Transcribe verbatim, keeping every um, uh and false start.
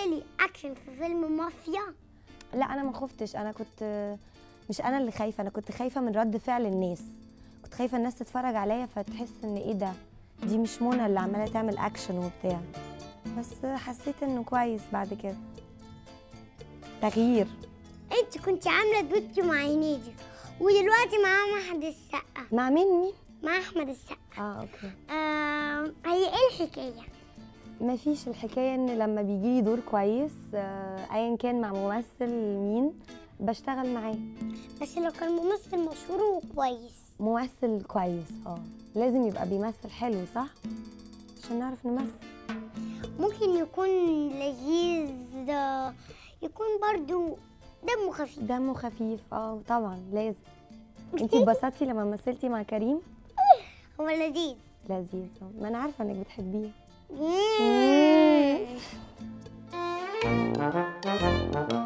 تمثلي اكشن في فيلم مافيا؟ لا انا ما خفتش، انا كنت مش انا اللي خايفه، انا كنت خايفه من رد فعل الناس، كنت خايفه الناس تتفرج عليا فتحس ان ايه ده، دي مش منى اللي عماله تعمل اكشن وبتاع. بس حسيت انه كويس بعد كده، تغيير. انت كنت عامله دوتي مع هنيدي ودلوقتي مع احمد السقا. مع مين مين؟ مع احمد السقا. اه اوكي. آه هي ايه الحكايه؟ ما فيش، الحكايه ان لما بيجي لي دور كويس آه ايا كان مع ممثل مين بشتغل معاه. بس لو كان ممثل مشهور وكويس. ممثل كويس اه لازم يبقى بيمثل حلو صح عشان نعرف نمثل. ممكن يكون لذيذ، يكون برضو دمه خفيف. دمه خفيف اه طبعا لازم. انتي اتبسطتي لما مثلتي مع كريم؟ هو لذيذ. لذيذ، ما انا عارفه انك بتحبيه. مم.